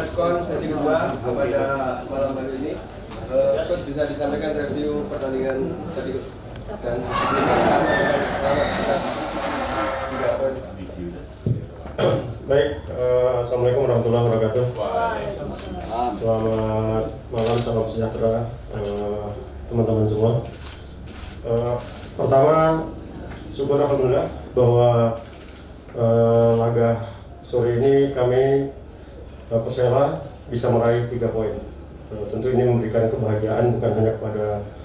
respon sesi kedua pada malam hari ini. Coach bisa disampaikan review pertandingan tadi dan sebelumnya selamat atas 3 poin. Baik, assalamualaikum warahmatullahi wabarakatuh. Selamat malam, salam sejahtera teman-teman semua. Pertama, syukur alhamdulillah bahwa laga sore ini kami Persela bisa meraih 3 poin. Tentu ini memberikan kebahagiaan bukan hanya kepada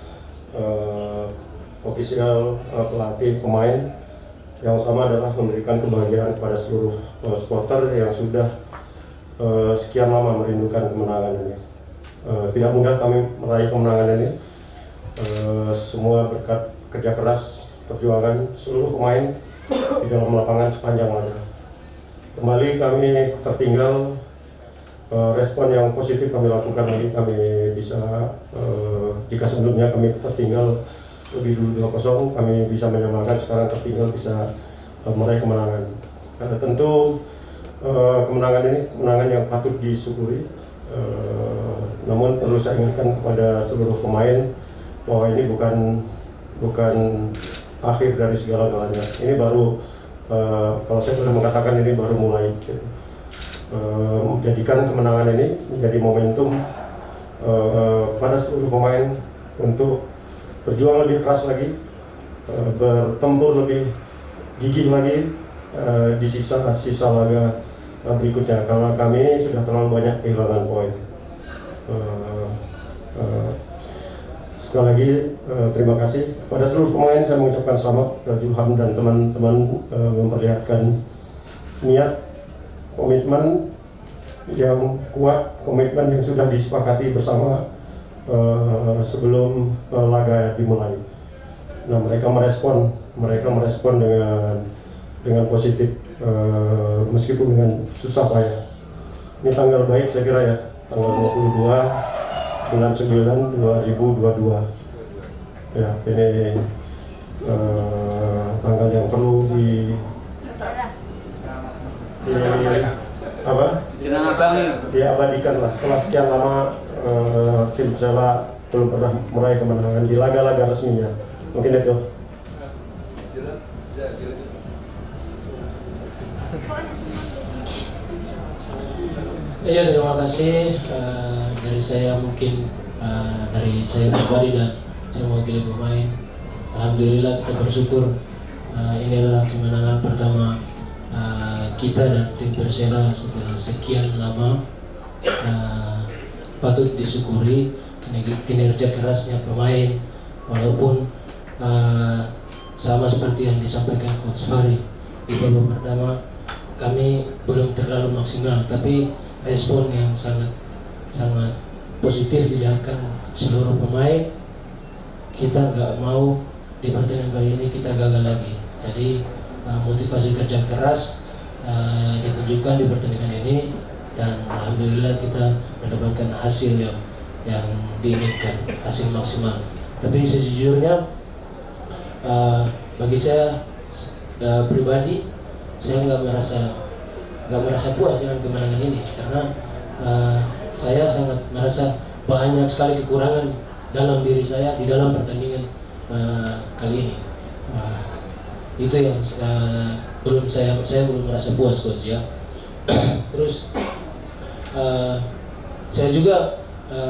ofisial, pelatih, pemain. Yang utama adalah memberikan kebahagiaan kepada seluruh supporter yang sudah sekian lama merindukan kemenangan ini. Tidak mudah kami meraih kemenangan ini, semua berkat kerja keras, perjuangan seluruh pemain di dalam lapangan sepanjang laga. Kembali kami tertinggal, respon yang positif kami lakukan lagi, kami bisa jika sebelumnya kami tertinggal lebih dulu 2-0, kami bisa menyamakan, sekarang tertinggal bisa meraih kemenangan. Tentu kemenangan ini kemenangan yang patut disyukuri, namun perlu saya ingatkan kepada seluruh pemain bahwa ini bukan akhir dari segala-galanya. Ini baru, kalau saya boleh mengatakan ini baru mulai. Menjadikan kemenangan ini menjadi momentum pada seluruh pemain untuk berjuang lebih keras lagi, bertempur lebih gigih lagi di sisa laga berikutnya, karena kami sudah terlalu banyak kehilangan poin. Sekali lagi terima kasih pada seluruh pemain, saya mengucapkan selamat. Julham dan teman-teman memperlihatkan niat, komitmen yang kuat, komitmen yang sudah disepakati bersama sebelum laga dimulai. Nah, mereka merespon dengan positif, meskipun dengan susah payah. Ini tanggal baik saya kira ya, tanggal 22 bulan 9 2022. Ya, ini tanggal yang perlu diabadikan lah. Setelah sekian lama tim Persela belum pernah meraih kemenangan di laga-laga resminya. Mungkin itu. Iya, terima kasih. Dari saya mungkin dari saya pribadi dan saya mewakili pemain. Alhamdulillah kita bersyukur ini adalah kemenangan pertama kita dan tim Persela setelah sekian lama. Patut disyukuri kinerja kerasnya pemain, walaupun sama seperti yang disampaikan Coach Fahri di babak pertama kami belum terlalu maksimal, tapi respon yang sangat positif dilihatkan seluruh pemain. Kita nggak mau di pertandingan kali ini kita gagal lagi, jadi motivasi kerja keras ditunjukkan di pertandingan ini, dan alhamdulillah kita mendapatkan hasil yang diinginkan, hasil maksimal. Tapi sejujurnya bagi saya pribadi, saya nggak merasa puas dengan kemenangan ini, karena saya sangat merasa banyak sekali kekurangan dalam diri saya di dalam pertandingan kali ini. Itu yang saya belum merasa puas, Coach, ya. Terus saya juga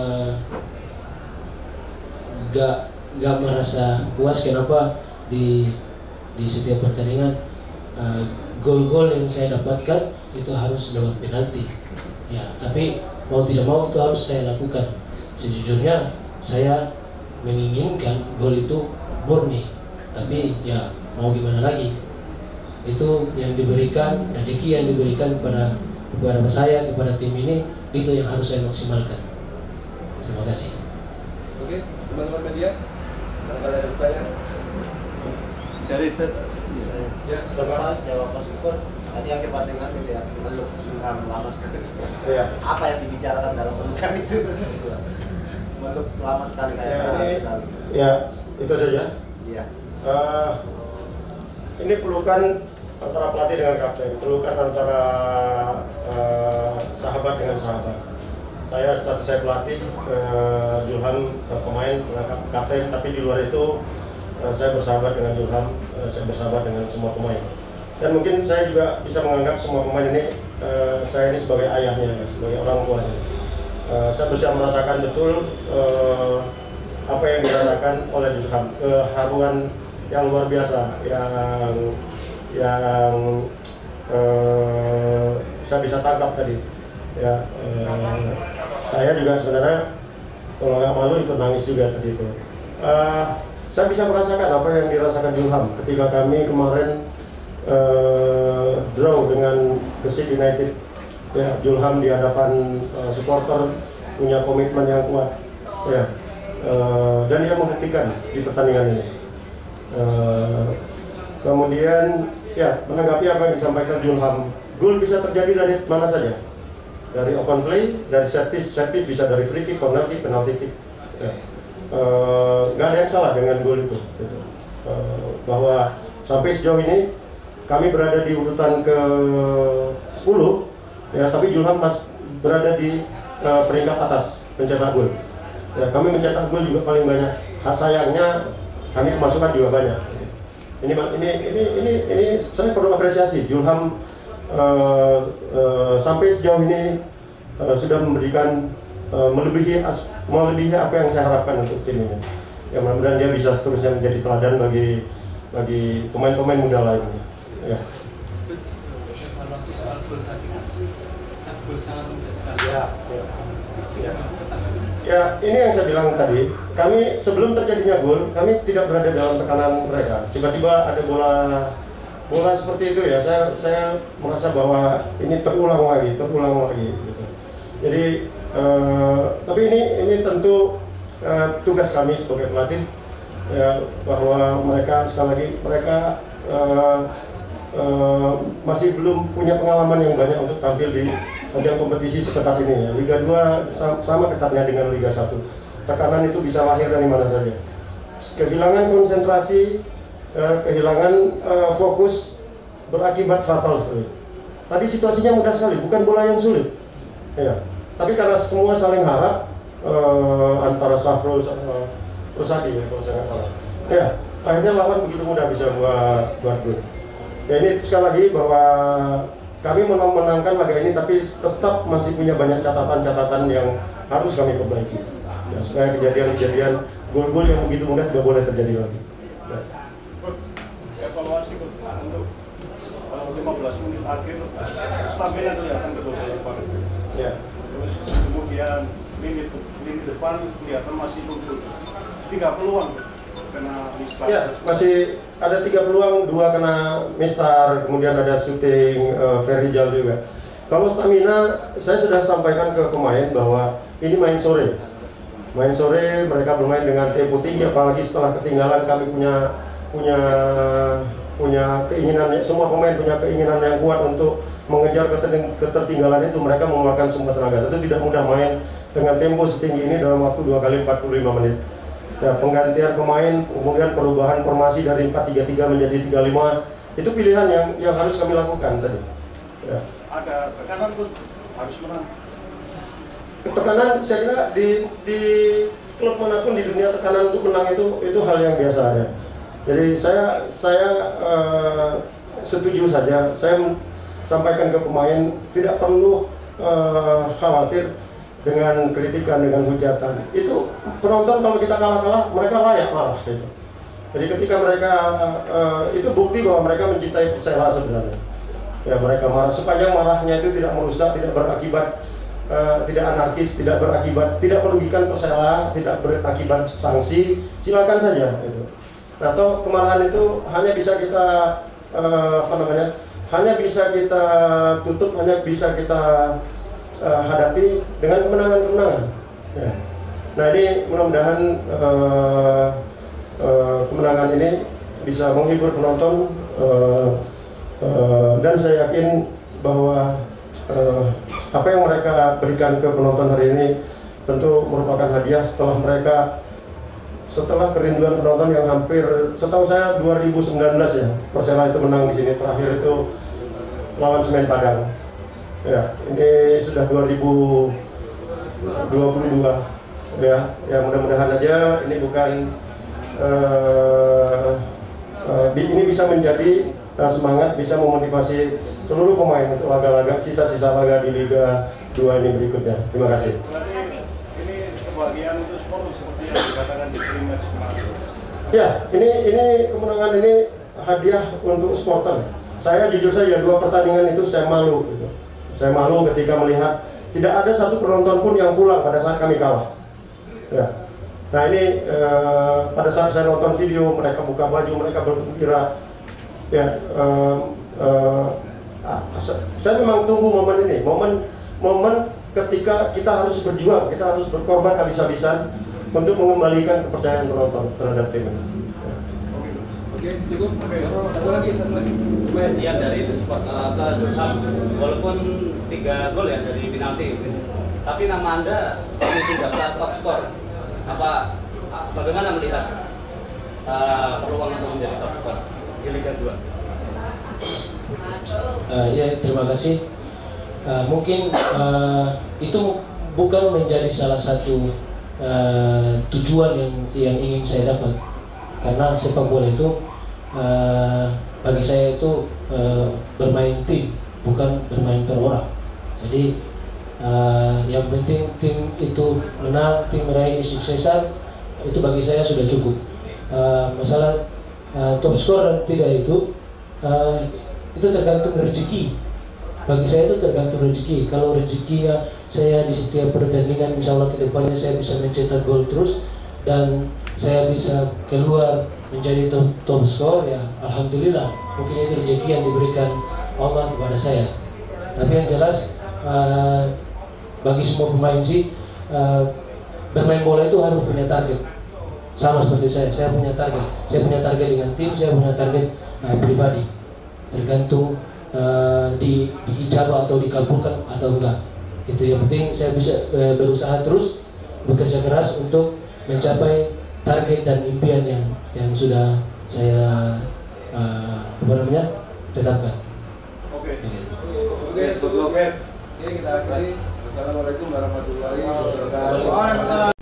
nggak merasa puas kenapa di setiap pertandingan gol-gol yang saya dapatkan itu harus lewat penalti. Ya, tapi mau tidak mau itu harus saya lakukan. Sejujurnya saya menginginkan gol itu murni, tapi ya mau gimana lagi. Itu yang diberikan, rezeki yang diberikan kepada saya, kepada tim ini, itu yang harus saya maksimalkan. Terima kasih. Oke, teman-teman media, kalau ada pertanyaan dari ya, Soal jawab Mas Ukur, tadi akhir pertandingan dilihat meluk sudah lama sekali. Ya. Apa yang dibicarakan dalam pelukan itu? Meluk lama sekali kayak sekali. Ya, itu saja. Iya. Ini pelukan antara pelatih dengan kapten, pelukan antara sahabat dengan sahabat. Saya status saya pelatih, Julham pemain, kapten, tapi di luar itu saya bersahabat dengan Julham, saya bersahabat dengan semua pemain. Dan mungkin saya juga bisa menganggap semua pemain ini, saya ini sebagai ayahnya, sebagai orang tuanya. Saya bisa merasakan betul apa yang dirasakan oleh Julham, keharuan yang luar biasa, yang saya bisa tangkap tadi. Ya, saya juga sebenarnya kalau nggak malu ikut nangis juga tadi itu. Saya bisa merasakan apa yang dirasakan Julham ketika kami kemarin draw dengan Gresik United. Ya, Julham di hadapan supporter punya komitmen yang kuat. Ya, dan dia membuktikan di pertandingan ini. Kemudian ya, menanggapi apa yang disampaikan Julham, gol bisa terjadi dari mana saja, dari open play, dari set piece bisa dari free kick, corner kick, penalty kick. Ya. Nggak ada yang salah dengan gol itu. Gitu. Bahwa sampai sejauh ini kami berada di urutan ke-10, ya, tapi Julham berada di peringkat atas pencetak gol. Ya, kami mencetak gol juga paling banyak. Sayangnya kami kemasukan juga banyak. Ini saya perlu apresiasi. Julham sampai sejauh ini sudah memberikan melebihi apa yang saya harapkan untuk tim ini. Ya, mudah-mudahan dia bisa seterusnya menjadi teladan bagi pemain-pemain muda lainnya. Ya. Ya, ini yang saya bilang tadi, kami sebelum terjadinya gol, kami tidak berada dalam tekanan mereka. Tiba-tiba ada bola seperti itu ya, saya merasa bahwa ini terulang lagi gitu. Jadi, tapi ini tentu tugas kami sebagai pelatih, ya, bahwa mereka sekali lagi masih belum punya pengalaman yang banyak untuk tampil di ajang kompetisi seketat ini ya. Liga 2 sama ketatnya dengan Liga 1. Tekanan itu bisa lahir dari mana saja. Kehilangan konsentrasi, kehilangan fokus berakibat fatal sekali. Tadi situasinya mudah sekali, bukan bola yang sulit. Ya. Tapi karena semua saling harap antara Safrul sama Rusadi ya, kalau saya nggak salah. Ya, akhirnya lawan begitu mudah bisa buat gol. Ya, ini sekali lagi bahwa kami menangkan laga ini, tapi tetap masih punya banyak catatan-catatan yang harus kami perbaiki. Ya, supaya kejadian-kejadian gol-gol yang begitu mudah tidak boleh terjadi lagi. Ya. Evaluasi untuk 15 menit akhir, stamina kelihatan betul-betul. Ya. Terus kemudian lini depan kelihatan masih luntur. 3 peluang kena mistar. Ya, masih ada 3 peluang, 2 kena mistar, kemudian ada syuting Ferijal juga. Kalau stamina, saya sudah sampaikan ke pemain bahwa ini main sore. Main sore, mereka bermain dengan tempo tinggi, apalagi setelah ketinggalan kami punya keinginan, semua pemain punya keinginan yang kuat untuk mengejar ketertinggalan itu. Mereka mengeluarkan semua tenaga. Tentu tidak mudah main dengan tempo setinggi ini dalam waktu 2 kali 45 menit. Ya, penggantian pemain, kemudian perubahan formasi dari 4-3-3 menjadi 3-5, itu pilihan yang harus kami lakukan tadi. Ya. Ada tekanan pun harus menang. Tekanan, saya kira di klub manapun di dunia tekanan untuk menang itu hal yang biasa ya. Jadi saya setuju saja. Saya sampaikan ke pemain tidak perlu khawatir dengan kritikan, dengan hujatan. Itu penonton kalau kita kalah mereka layak marah gitu. Jadi ketika mereka itu bukti bahwa mereka mencintai Persela sebenarnya. Ya, mereka marah, sepanjang marahnya itu tidak merusak, tidak berakibat tidak anarkis, tidak berakibat, tidak merugikan Persela, tidak berakibat sanksi, silakan saja gitu. Atau kemarahan itu hanya bisa kita hanya bisa kita tutup, hanya bisa kita hadapi dengan kemenangan-kemenangan. Ya. Nah, ini mudah-mudahan kemenangan ini bisa menghibur penonton, dan saya yakin bahwa apa yang mereka berikan ke penonton hari ini tentu merupakan hadiah setelah mereka setelah kerinduan penonton yang hampir, setahu saya 2019 ya, Persela itu menang di sini, terakhir itu lawan Semen Padang. Ya, ini sudah 2022 ya mudah-mudahan aja ini bukan ini bisa menjadi semangat, bisa memotivasi seluruh pemain untuk laga-laga sisa-sisa laga di Liga 2 ini berikutnya. Terima kasih. Ini kebahagiaan untuk sport seperti yang dikatakan di tim match kemarin. Ya, ini kemenangan ini hadiah untuk supporter. Saya jujur saja 2 pertandingan itu saya malu. Gitu. Saya malu ketika melihat tidak ada satu penonton pun yang pulang pada saat kami kalah. Ya. Nah ini pada saat saya nonton video mereka buka baju, mereka bergembira. Ya, saya memang tunggu momen ini, momen ketika kita harus berjuang, kita harus berkorban habis-habisan untuk mengembalikan kepercayaan penonton terhadap tim ini. Oke, cukup. Satu lagi. Yang dari Sport ke Zulham, walaupun 3 gol ya dari penalti, tapi nama Anda mungkin dapat top skor. Bagaimana melihat peluang untuk menjadi top skor di Liga 2? Ya, terima kasih. Mungkin itu bukan menjadi salah satu tujuan yang ingin saya dapat, karena sepak bola itu bagi saya itu bermain tim, bukan bermain per orang. Jadi yang penting tim itu menang, tim meraih kesuksesan, itu bagi saya sudah cukup. Masalah top skor dan tidak itu tergantung rezeki. Bagi saya itu tergantung rezeki. Kalau rezekinya saya di setiap pertandingan, insya Allah kedepannya saya bisa mencetak gol terus dan saya bisa keluar menjadi top skor, ya alhamdulillah. Mungkin itu rezeki yang diberikan Allah kepada saya. Tapi yang jelas bagi semua pemain sih bermain bola itu harus punya target. Sama seperti saya punya target. Saya punya target dengan tim, saya punya target pribadi. Tergantung diijabah atau dikabulkan atau enggak. Itu yang penting saya bisa berusaha terus, bekerja keras untuk mencapai target dan impian yang sudah saya tetapkan. Oke, cukup. Oke, kita akhiri. Assalamualaikum warahmatullahi wabarakatuh.